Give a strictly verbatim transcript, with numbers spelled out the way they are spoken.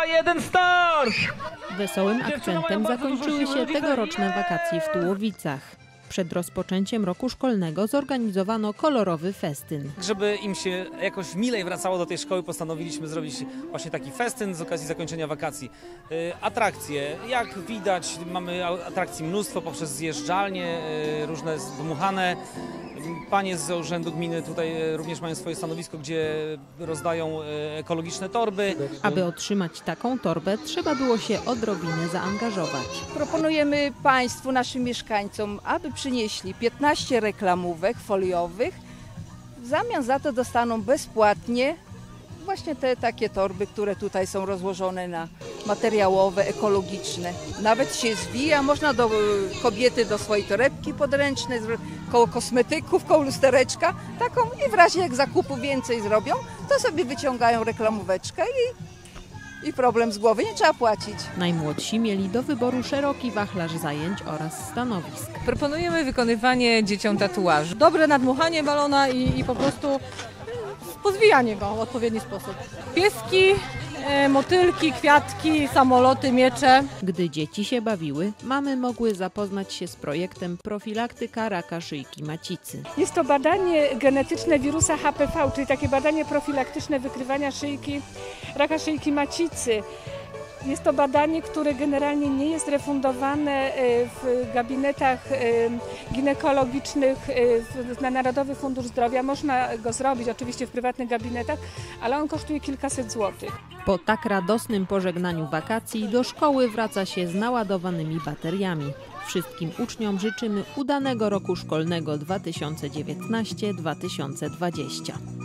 dwa, jeden, start! Wesołym akcentem zakończyły się tegoroczne wakacje w Tułowicach. Przed rozpoczęciem roku szkolnego zorganizowano kolorowy festyn. Żeby im się jakoś milej wracało do tej szkoły, postanowiliśmy zrobić właśnie taki festyn z okazji zakończenia wakacji. Atrakcje, jak widać, mamy atrakcji mnóstwo poprzez zjeżdżalnie, różne dmuchane. Panie z Urzędu Gminy tutaj również mają swoje stanowisko, gdzie rozdają ekologiczne torby. Aby otrzymać taką torbę, trzeba było się odrobinę zaangażować. Proponujemy Państwu, naszym mieszkańcom, aby przynieśli piętnaście reklamówek foliowych. W zamian za to dostaną bezpłatnie właśnie te takie torby, które tutaj są rozłożone na materiałowe, ekologiczne. Nawet się zwija, można do kobiety do swojej torebki podręcznej, koło kosmetyków, koło lustereczka, taką i w razie jak zakupu więcej zrobią, to sobie wyciągają reklamóweczkę i, i problem z głowy, nie trzeba płacić. Najmłodsi mieli do wyboru szeroki wachlarz zajęć oraz stanowisk. Proponujemy wykonywanie dzieciom tatuażu. Dobre nadmuchanie balona i, i po prostu pozwijanie go w odpowiedni sposób. Pieski, e, motylki, kwiatki, samoloty, miecze. Gdy dzieci się bawiły, mamy mogły zapoznać się z projektem Profilaktyka raka szyjki macicy. Jest to badanie genetyczne wirusa H P V, czyli takie badanie profilaktyczne wykrywania szyjki, raka szyjki macicy. Jest to badanie, które generalnie nie jest refundowane w gabinetach ginekologicznych na Narodowy Fundusz Zdrowia. Można go zrobić oczywiście w prywatnych gabinetach, ale on kosztuje kilkaset złotych. Po tak radosnym pożegnaniu wakacji do szkoły wraca się z naładowanymi bateriami. Wszystkim uczniom życzymy udanego roku szkolnego dwa tysiące dziewiętnasty dwa tysiące dwudziesty.